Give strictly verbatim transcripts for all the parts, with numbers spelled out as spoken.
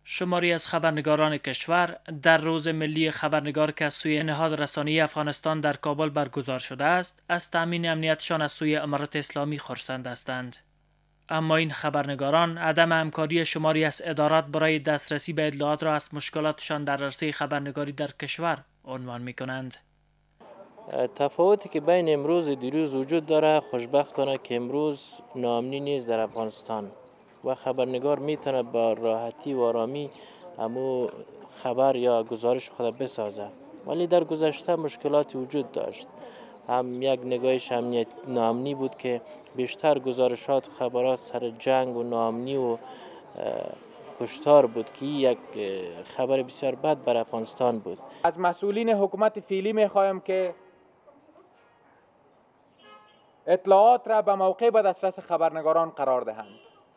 شماری از خبرنگاران کشور در روز ملی خبرنگار که از سوی نهاد رسانه‌ای افغانستان در کابل برگزار شده است، از تأمین امنیتشان از سوی امارت اسلامی خرسند هستند. اما این خبرنگاران عدم همکاری شماری از ادارات برای دسترسی به اطلاعات را از مشکلاتشان در عرصه خبرنگاری در کشور عنوان می کنند. تفاوتی که بین امروز و دیروز وجود داره، خوشبختانه که امروز ناامنی نیست در افغانستان و خبرنگار میتونه با راحتی و آرامی امو خبر یا گزارش خود بسازه. ولی در گذشته مشکلاتی وجود داشت. هم یک نگاهش امنیت ناامنی بود که بیشتر گزارشات و خبرات سر جنگ و ناامنی و کشتار بود که یک خبر بسیار بد بر افغانستان بود. از مسئولین حکومت فعلی میخوایم که اطلاعات را به موقع به دسترس خبرنگاران قرار دهند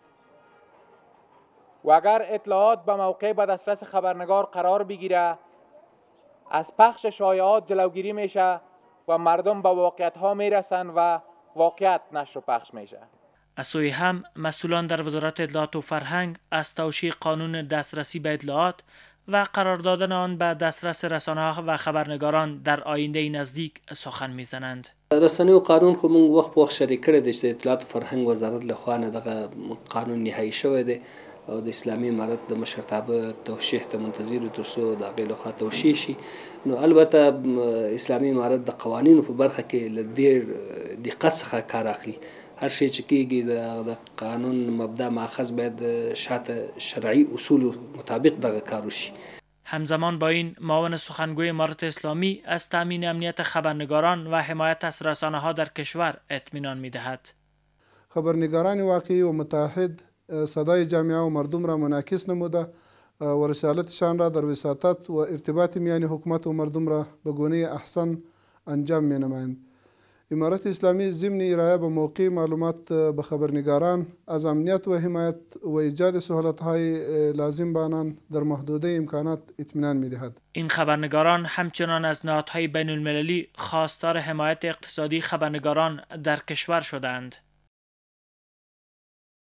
و اگر اطلاعات به موقع به دسترس خبرنگار قرار بگیره، از پخش شایعات جلوگیری میشه و مردم به واقعیت ها میرسن و واقعیت نشر و پخش میشه. از سوی هم مسئولان در وزارت اطلاعات و فرهنگ از توشیح قانون دسترسی به اطلاعات و قرار دادن آن به دسترس رسانه‌ها و خبرنگاران در آینده نزدیک سخن میزنند. رسانه و قانون خو موږ وخت په وخت شریک کړی دی چې د اطلاعات فرهنګ وزارت له خوا نه دغه قانون نهایی شوی دی او د اسلامي امارت د مشرتابه توشیح ته منتظر تر څو د هغې له خوا توشیح شي. نو البته اسلامي امارت د قوانینو په برخه کې له ډېر دقت څخه کار اخلي. هر شی چې کېږي د قانون مبدا ماخذ باید شاته شرعي اصولو مطابق دغه کار وشي. همزمان با این، معاون سخنگوی امارت اسلامی از تامین امنیت خبرنگاران و حمایت از رسانه‌ها در کشور اطمینان می‌دهد. خبرنگاران واقعی و متحد صدای جامعه و مردم را منعکس نموده و رسالتشان را در وساطت و ارتباط میان حکومت و مردم را به گونه احسن انجام می‌نمایند. امارت اسلامی ضمن ارائه به موقع معلومات به خبرنگاران از امنیت و حمایت و ایجاد سهولت‌های لازم به آنان در محدوده امکانات اطمینان می‌دهد. این خبرنگاران همچنان از نهادهای بین المللی خواستار حمایت اقتصادی خبرنگاران در کشور شدند.